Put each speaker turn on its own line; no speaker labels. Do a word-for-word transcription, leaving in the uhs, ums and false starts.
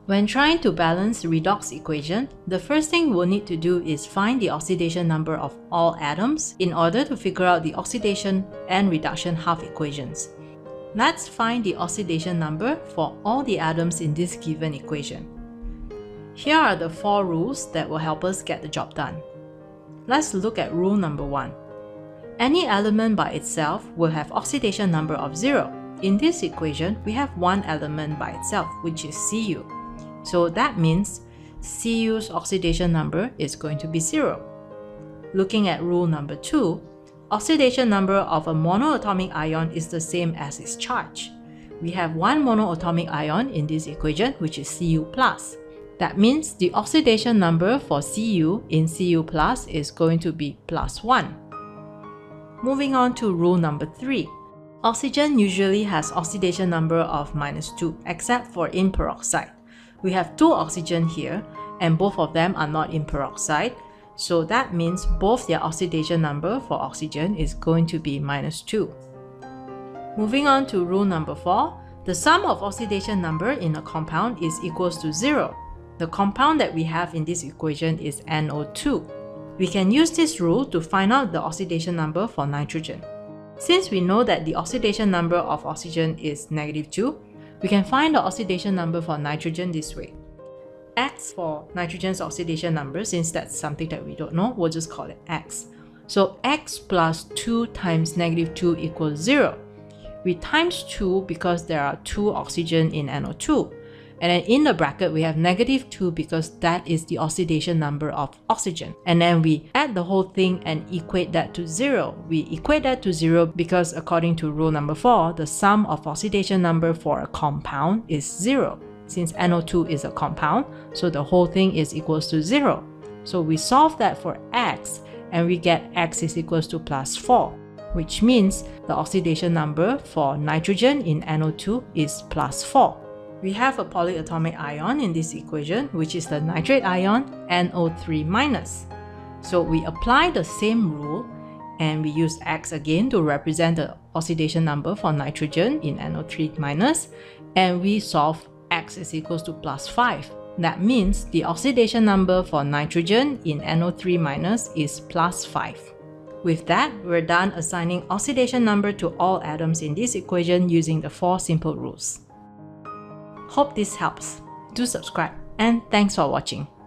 When trying to balance the redox equation, the first thing we'll need to do is find the oxidation number of all atoms in order to figure out the oxidation and reduction half equations. Let's find the oxidation number for all the atoms in this given equation. Here are the four rules that will help us get the job done. Let's look at rule number one. Any element by itself will have oxidation number of zero. In this equation, we have one element by itself, which is C U. So that means C U's oxidation number is going to be zero. Looking at rule number two, oxidation number of a monoatomic ion is the same as its charge. We have one monoatomic ion in this equation, which is C U plus. That means the oxidation number for C U in C U plus is going to be plus one. Moving on to rule number three. Oxygen usually has oxidation number of minus two, except for in peroxide. We have two oxygen here, and both of them are not in peroxide, so that means both their oxidation number for oxygen is going to be minus two. Moving on to rule number four, the sum of oxidation number in a compound is equals to zero. The compound that we have in this equation is N O two. We can use this rule to find out the oxidation number for nitrogen. Since we know that the oxidation number of oxygen is negative two, we can find the oxidation number for nitrogen this way. X for nitrogen's oxidation number, since that's something that we don't know, we'll just call it X. So X plus two times negative two equals zero. We times two because there are two oxygen in N O two. And then in the bracket, we have negative two because that is the oxidation number of oxygen. And then we add the whole thing and equate that to zero. We equate that to zero because according to rule number four, the sum of oxidation number for a compound is zero. Since N O two is a compound, so the whole thing is equals to zero. So we solve that for X and we get X is equals to plus four, which means the oxidation number for nitrogen in N O two is plus four. We have a polyatomic ion in this equation, which is the nitrate ion N O three minus. So we apply the same rule and we use X again to represent the oxidation number for nitrogen in N O three minus, and we solve X is equals to plus five. That means the oxidation number for nitrogen in N O three minus is plus five. With that, we're done assigning oxidation number to all atoms in this equation using the four simple rules. Hope this helps. Do subscribe and thanks for watching.